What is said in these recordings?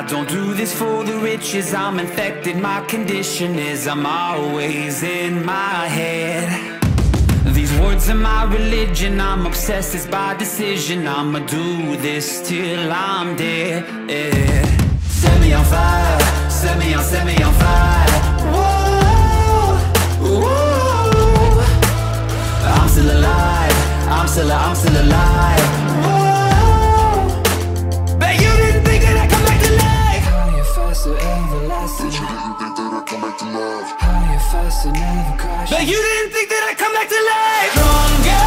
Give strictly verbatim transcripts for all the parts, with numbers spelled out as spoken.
I don't do this for the riches, I'm infected. My condition is I'm always in my head. These words are my religion, I'm obsessed, it's by decision. I'ma do this till I'm dead. Set me on fire, set me on, set me on fire. Whoa, whoa. I'm still alive, I'm still, I'm still alive. Whoa. Bet you didn't think that I'd come back to life. Higher, faster, everlasting. Bet you didn't think that I'd come back to life. Higher, faster, never crash. Bet you didn't think that I'd come back to life. Stronger.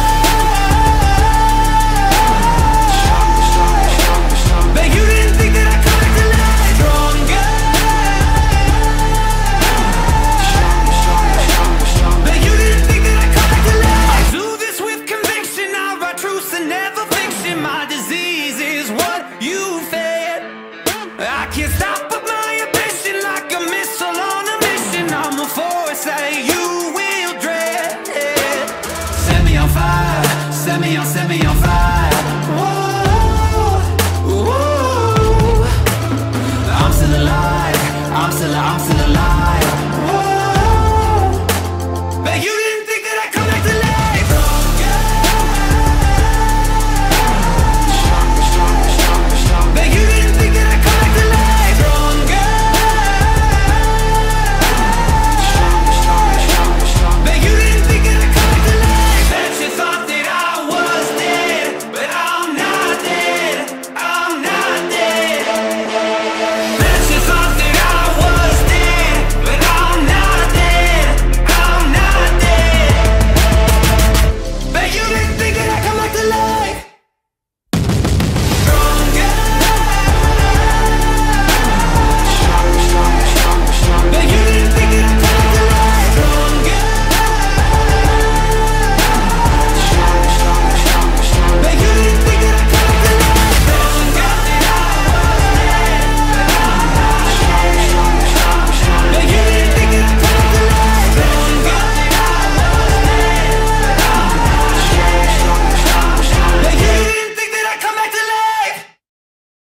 Bet you didn't think that I'd come back to life. Stronger. Bet you didn't think that I'd come back to life. I do this with conviction, I write truths and never fiction. My disease is what you fed. I can't stop but my ambition, like a missile on a mission. I'm a force that you will dread. Set me on fire, set me on, set me on